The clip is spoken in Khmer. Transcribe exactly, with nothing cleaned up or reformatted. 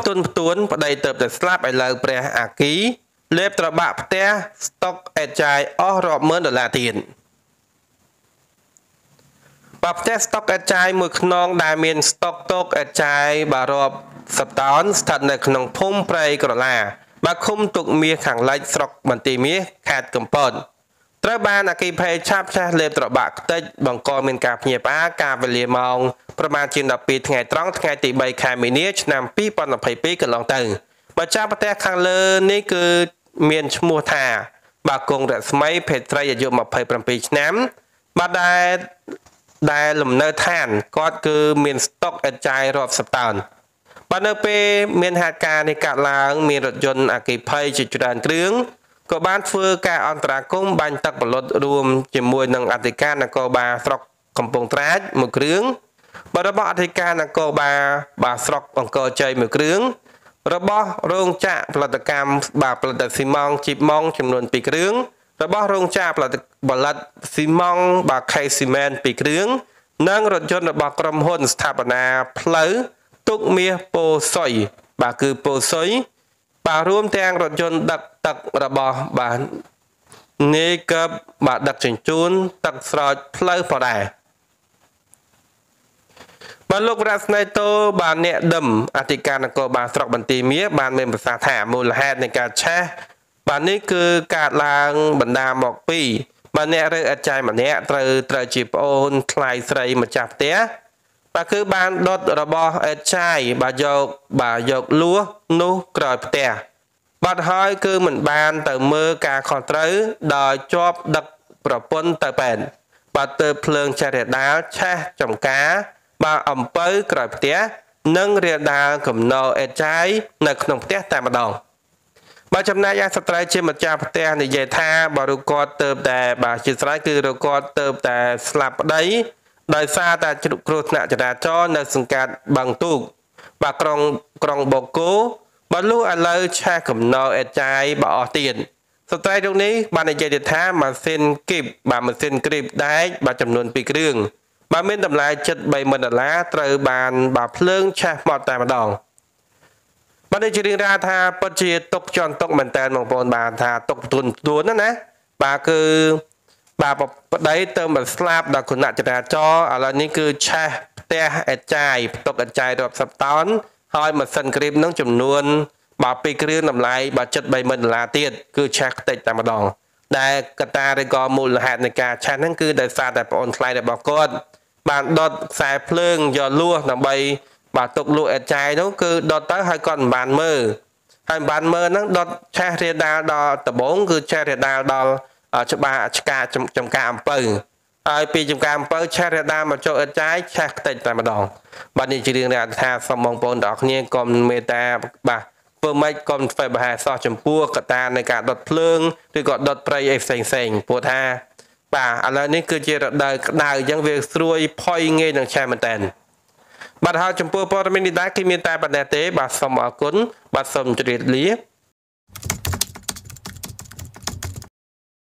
ទុនទួនប្តីទៅតែស្លាប់ឲ្យលើព្រះអាគីលេបត្របាក់ផ្ទះស្តុកអេតចាយអស់រាប់ម៉ឺនដុល្លារទៀតបើផ្ទះស្តុកអេតចាយមួយខ្នងដែលមានស្តុកតុកអេតចាយបារាប់សតោនស្ថិតនៅក្នុងភូមិព្រៃក្រឡាបើឃុំទុកមាសខាងលិចស្រុកបន្ទាយមាសខេត្តកំពតត្រូវបានអគិភ័យឆាបឆេះលេបត្របាក់ខ្ទេចបង្កមានការភ្ញាក់ផ្អើលការវេលាម៉ោងប្រមាណជាដប់ពីរថ្ងៃត្រង់ថ្ងៃទីបីខែមីនាឆ្នាំពីរពាន់ยี่สิบยี่កន្លងទៅម្ចាស់ផ្ទះខាងលើនេះគឺមានឈ្មោះថាបាទគង់រស្មីភេត្រីអាយុยี่สิบเจ็ดឆ្នាំបាទដែលដែលលំនៅឋានគាត់គឺមានស្តុកអេតចាយរាប់សិបតោនបាទនៅពេលមានហេតុការណ៍នេះកើតឡើងមានរថយន្តអគ្គិភ័យជាច្រើនគ្រឿងក៏បានធ្វើការអន្តរាគមន៍បាញ់ទឹកបលុតរួមជាមួយនឹងអធិការនគរបាលស្រុកកំពង់ត្រាចមួយគ្រឿងបាទរបស់អធិការនគរបាលបាទស្រុកអង្គរជ័យមួយគ្រឿងរបស់រោងចក្រផលិតកម្មបាទផលិតស៊ីម៉ងជីបម៉ងចំនួនពីរគ្រឿងរបស់រោងចក្រផលិតផលិតស៊ីម៉ងបាទខេស៊ីមែនពីរគ្រឿងនិងរថយន្តរបស់ក្រុមហ៊ុនស្ថាបនាផ្លូវទុកមាសពោសុយបាទគឺពោសុយបាទរួមទាំងរថយន្តដឹកទឹករបស់បាទនេកឹបបាទដឹកជញ្ជូនទឹកស្រោចផ្លូវផងដែរបាទលោករស្មីតូបាទអ្នកដឹមអធិការនគរបាលស្រុកបន្ទាយមាសបានមានប្រសាសន៍ថាមូលហេតុនៃការឆេះបាទនេះគឺកើតឡើងបណ្ដាមកពីបាទអ្នករើអេតចាយម្នាក់ត្រូវត្រូវជាប្អូនថ្លៃស្រីម្ចាស់ផ្ទះបាទគឺបានដុតរបស់អេតចាយបាទយកបាទយកលួសនោះក្រោយផ្ទះបាទហើយគឺមិនបានទៅមើលការខុសត្រូវដោយជាប់ដឹកប្រពន្ធទៅពេទ្យបាទទៅភ្លើងចាស់រាលដាលឆេះចំការបាទអំពៅក្រោយផ្ទះនិងរាលដាលកំណោអេតចាយនៅក្នុងផ្ទះតែម្ដងបាទចំណែកឯស្ត្រីជាម្ចាស់ផ្ទះនិយាយថាបើរូបគាត់ទៅតែបាទជាស្រ័យគឺរូបគាត់ទៅតែស្លាប់ប្តីដោយសារតែគ្រោះថ្នាក់ចរាចរណ៍នៅសង្កាត់បឹងទូកបាទក្រុងក្រុងបូកគោបាទលុះឥឡូវឆេះកំណោអេតចាយបើអស់ទៀតស្ត្រីរូបនេះបាននិយាយថាម៉ាស៊ីនគីបបាទម៉ាស៊ីនគ្រីបដែកបាទចំនួនពីរគ្រឿងបាទមានតម្លៃជិតបីម៉ឺនដុល្លារត្រូវបានបាទភ្លើងឆេះមកតែម្ដងបាទនេះជារឿងរ៉ាវថាពិតជាຕົកជន់ຕົកមែនតើបងប្អូនបាទថាຕົកទួនទួនណាណាបាទគឺបាទប្តីទៅមកស្លាប់ដល់គណៈចរាចរណ៍ឥឡូវនេះគឺឆេះផ្ទះអេតចាយផ្ទុកអេតចាយរាប់សិបតោនហើយម៉ាស៊ីនគ្រីបនឹងចំនួនបាទពីរគ្រឿងតម្លៃបាទជិតបីម៉ឺនដុល្លារទៀតគឺឆេះខ្ទេចតែម្ដងដែលកត្តាឬក៏មូលហេតុនៃការឆេះហ្នឹងគឺដោយសារតែប្អូនថ្លៃរបស់គាត់បានដុតខ្សែភ្លើងយកលួសដើម្បីបាទទុកលួសអេតចាយនោះគឺដុតទៅហើយគាត់មិនបានមើលហើយមិនបានមើលហ្នឹងដុតឆេះរាលដាលដល់ដំបងគឺឆេះរាលដាលដល់ច្បារឆ្កាចំការអំពៅហើយពីចំការអំពៅឆេះរាលដាលមកចូលអេតចាយឆេះខ្ទេចតែម្ដងបាទនេះជារឿងដែលថាសូមបងប្អូនទាំងអស់គ្នាកុំមេត្តាបាទធ្វើម៉េចកុំធ្វើបហាសោះចំពោះកត្តានៃការដុតភ្លើងឬក៏ដុតព្រៃអីផ្សេងផ្សេងព្រោះថាបាទឥឡូវនេះគឺជារដូវក្តៅអញ្ចឹងវាស្រួយផុយងាយនឹងឆេះមែនតើបាទហើយចំពោះព័ត៌មាននេះដែរគឺមានតែប៉ុណ្ណេះទេបាទសូមអរគុណបាទសូមជម្រាបលា